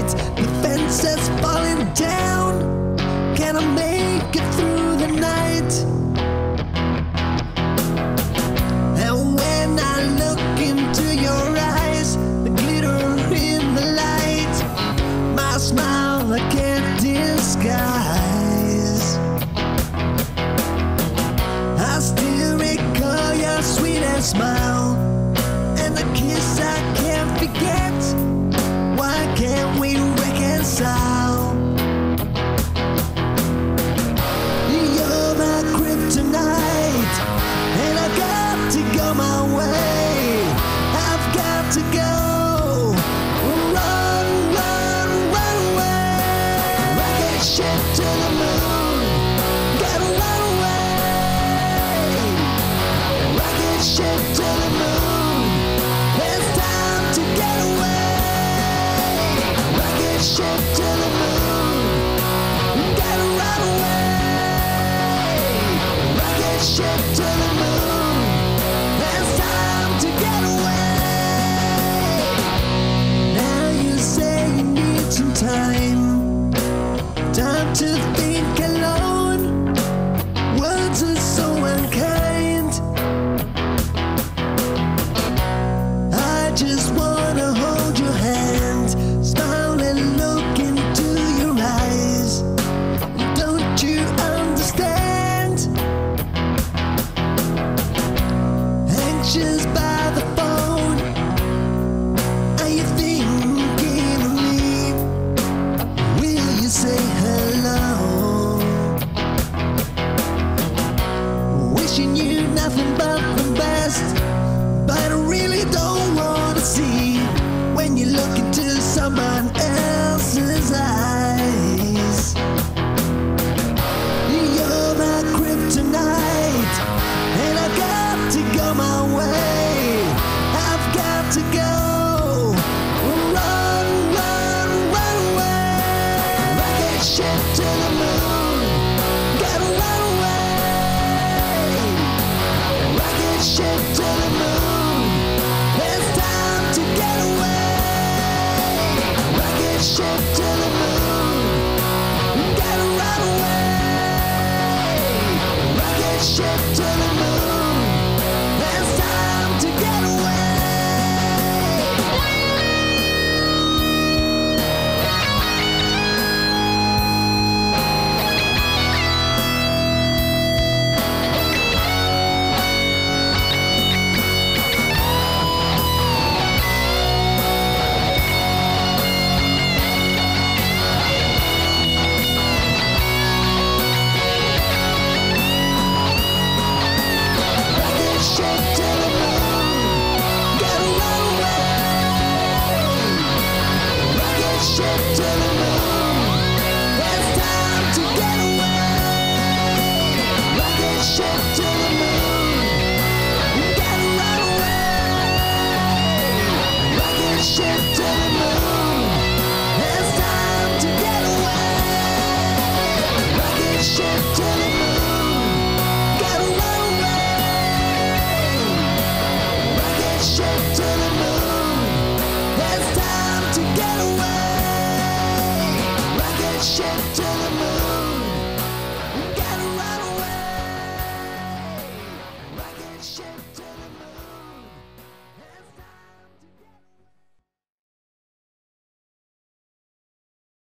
night. The fence is falling down. Can I make it through the night? And when I look into your eyes, the glitter in the light, my smile I can't disguise. I still recall your sweetest smile and the kiss I can't forget. Why can't we reconcile? You're my kryptonite, and I got to go my way. I've got to go. Run, run, run away. Rocket ship to the moon. Gotta run away. Rocket ship to the moon. It's time to get away. Rocket ship to the moon. Gotta run away. Rocket ship to the moon. It's time to get away. Now you say you need some time, time to think alone. Words are so unkind. I just wanna hold your hand, smile and look into your eyes. Don't you understand? Anxious by the phone, are you thinking of me? Will you say hello? Wishing you nothing but the best, but I really don't want to see when you look into someone else's eyes. You're my kryptonite, and I got to go my way. I've got to go. Run, run, run away. Rocket ship to the moon. Gotta run away. Rocket ship to the moon. It's time to get away. Rocket ship to the moon. Gotta run away. Rocket ship to the moon. It's time to get away. Rocket ship to the moon. Gotta run away. Rocket ship to the moon. It's time to get away. Rocket ship to the moon. Gotta run away. Rocket ship to the moon. It's time to get away. Rocket ship to the moon. Gotta run away. Rocket ship to the moon. It's time to get away. Rocket ship to the moon.